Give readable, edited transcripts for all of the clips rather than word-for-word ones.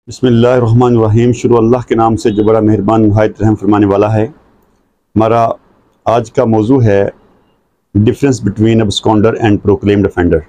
बिस्मिल्लाहिर्रहमानिर्रहीम। शुरू अल्लाह के नाम से जो बड़ा मेहरबान निहायत रहम फरमाने वाला है। हमारा आज का मौजू है difference between absconder and proclaimed offender.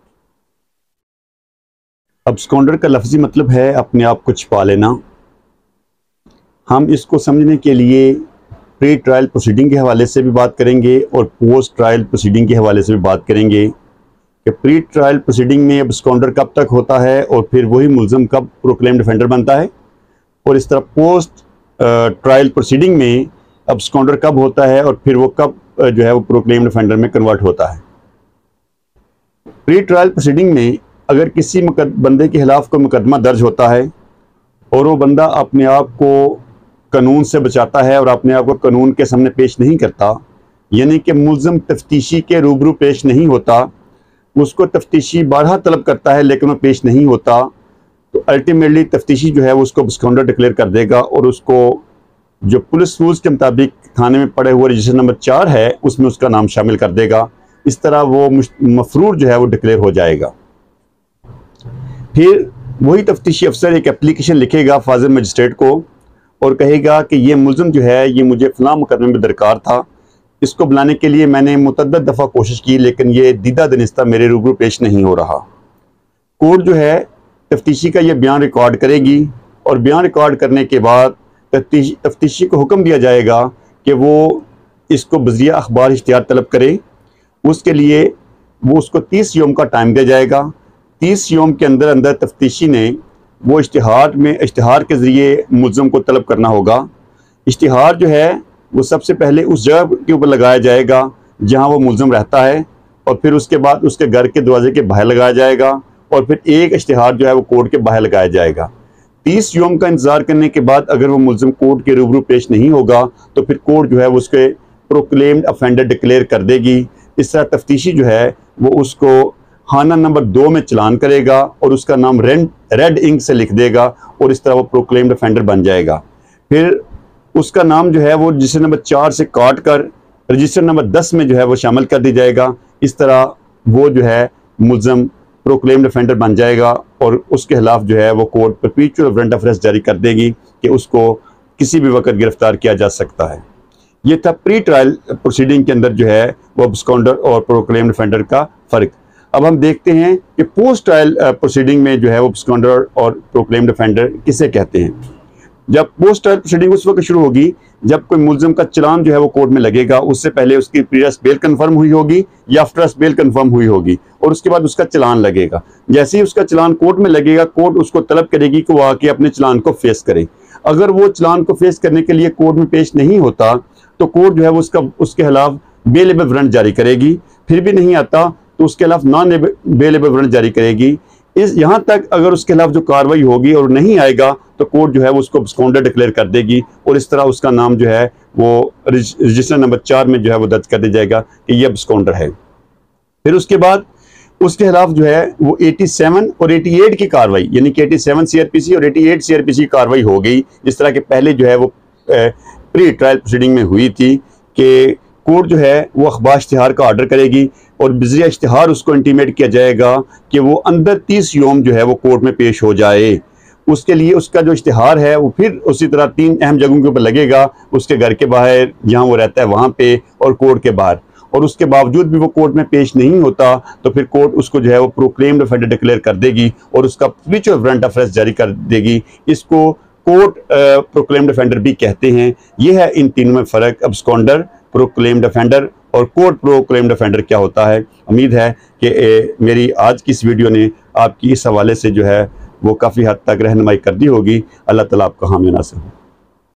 Absconder का लफ्ज़ी मतलब है अपने आप को छिपा लेना। हम इसको समझने के लिए प्री ट्रायल प्रोसीडिंग के हवाले से भी बात करेंगे और पोस्ट ट्रायल प्रोसीडिंग के हवाले से भी बात करेंगे कि प्री ट्रायल प्रोसीडिंग में अब्सकॉन्डर कब तक होता है और फिर वही मुल्ज़म कब प्रोक्लेम्ड ऑफेंडर बनता है, और इस तरह पोस्ट ट्रायल प्रोसीडिंग में अब्सकॉन्डर कब होता है और फिर वो कब जो है वो प्रोक्लेम्ड ऑफेंडर में कन्वर्ट होता है। प्री ट्रायल प्रोसीडिंग में अगर किसी बंदे के खिलाफ कोई मुकदमा दर्ज होता है और वो बंदा अपने आप को कानून से बचाता है और अपने आप को कानून के सामने पेश नहीं करता, यानी कि मुल्ज़म तफ्तीशी के रूबरू पेश नहीं होता, उसको तफ्तीशी बारहा तलब करता है लेकिन वो पेश नहीं होता, तो अल्टीमेटली तफ्तीशी जो है वो उसको अब्सकॉन्डर डिक्लेयर कर देगा और उसको जो पुलिस रूल्स के मुताबिक थाने में पड़े हुए रजिस्टर नंबर 4 है उसमें उसका नाम शामिल कर देगा। इस तरह वो मफरूर जो है वो डिक्लेयर हो जाएगा। फिर वही तफ्तीशी अफसर एक एप्लीकेशन लिखेगा फाजिल मजिस्ट्रेट को और कहेगा कि ये मुल्ज़म जो है ये मुझे फ़लाँ मुकदमे में दरकार था, इसको बुलाने के लिए मैंने मुतअद्दिद दफ़ा कोशिश की लेकिन ये दीदा दनिस्ता मेरे रूबरू पेश नहीं हो रहा। कोर्ट जो है तफ्तीशी का ये बयान रिकॉर्ड करेगी और बयान रिकॉर्ड करने के बाद तफ्तीशी को हुक्म दिया जाएगा कि वो इसको बज़रिया अखबार इश्तिहार तलब करे। उसके लिए वो उसको 30 यौम का टाइम दिया जाएगा। 30 यौम के अंदर अंदर तफ्तीशी ने वो इश्तिहार के ज़रिए मुल्ज़म को तलब करना होगा। इश्तिहार जो है वो सबसे पहले उस जगह के ऊपर लगाया जाएगा जहां वो मुल्ज़म रहता है और फिर उसके बाद उसके घर के दरवाजे के बाहर लगाया जाएगा और फिर एक इश्तिहार जो है वो कोर्ट के बाहर लगाया जाएगा। 30 यौम का इंतज़ार करने के बाद अगर वो मुल्ज़म कोर्ट के रूबरू पेश नहीं होगा तो फिर कोर्ट जो है वो उसके प्रोक्लेम्ड ऑफेंडर डिक्लेयर कर देगी। इस तरह तफ्तीशी जो है वो उसको खाना नंबर 2 में चलान करेगा और उसका नाम रेड इंक से लिख देगा और इस तरह वो प्रोक्लेम्ड ऑफेंडर बन जाएगा। फिर उसका नाम जो है वो रजिस्टर नंबर 4 से काट कर रजिस्टर नंबर 10 में जो है वो शामिल कर दी जाएगा। इस तरह वो जो है मुल्ज़म प्रोक्लेम्ड ऑफेंडर बन जाएगा और उसके खिलाफ जो है वो court perpetual warrant of arrest जारी कर देगी कि उसको किसी भी वक्त गिरफ्तार किया जा सकता है। ये था प्री ट्रायल प्रोसीडिंग के अंदर जो है वो अब्सकॉन्डर और प्रोक्लेम्ड ऑफेंडर का फ़र्क। अब हम देखते हैं कि पोस्ट ट्रायल प्रोसीडिंग में जो है वो अब्सकॉन्डर और प्रोक्लेम्ड ऑफेंडर किसे कहते हैं। जब पोस्ट ट्रायल प्रोसीडिंग उस वक्त शुरू होगी जब कोई मुल्ज़म का चलान जो है वो कोर्ट में लगेगा, उससे पहले उसकी प्रीवियस बेल कंफर्म हुई होगी या आफ्टर बेल कंफर्म हुई होगी और उसके बाद उसका चलान लगेगा। जैसे ही उसका चलान कोर्ट में लगेगा कोर्ट उसको तलब करेगी कि वो आके अपने चलान को फेस करे। अगर वो चलान को फेस करने के लिए कोर्ट में पेश नहीं होता तो कोर्ट जो है वो उसके खिलाफ बेलेबल वारंट जारी करेगी। फिर भी नहीं आता तो उसके खिलाफ नॉन बेलेबल वारंट जारी करेगी। यहाँ तक अगर उसके खिलाफ जो कार्रवाई होगी और नहीं आएगा तो कोर्ट जो है वो उसको अब्सकॉन्डर डिक्लेयर कर देगी और इस तरह उसका नाम जो है वो रजिस्टर नंबर 4 में जो है वो दर्ज कर दिया जाएगा कि ये अब्सकॉन्डर है। फिर उसके बाद उसके खिलाफ जो है वो 87 और 88 की कार्रवाई यानी कि 87 CRPC और 88 CRPC की कार्रवाई हो गई। जिस तरह के पहले जो है वो प्री ट्रायल प्रोसीडिंग में हुई थी कि कोर्ट जो है वो अखबार इश्तिहार का ऑर्डर करेगी और बज़रिया इश्तिहार उसको इंटीमेट किया जाएगा कि वो अंदर 30 यौम जो है वो कोर्ट में पेश हो जाए। उसके लिए उसका जो इश्तिहार है वो फिर उसी तरह 3 अहम जगहों के ऊपर लगेगा, उसके घर के बाहर जहाँ वो रहता है वहाँ पे और कोर्ट के बाहर। और उसके बावजूद भी वो कोर्ट में पेश नहीं होता तो फिर कोर्ट उसको जो है वो प्रोक्लेम्ड ऑफेंडर डिक्लेयर कर देगी और उसका परपेचुअल वारंट ऑफ अरेस्ट जारी कर देगी। इसको कोर्ट प्रोक्लेम्ड ऑफेंडर भी कहते हैं। ये है इन तीनों में फ़र्क, अब्सकॉन्डर, प्रोक्लेम्ड ऑफेंडर और कोर्ट प्रोक्लेम्ड ऑफेंडर क्या होता है। उम्मीद है कि मेरी आज की इस वीडियो ने आपकी इस हवाले से जो है वो काफ़ी हद तक रहनुमाई कर दी होगी। अल्लाह ताला आपका हामी नासिर हो।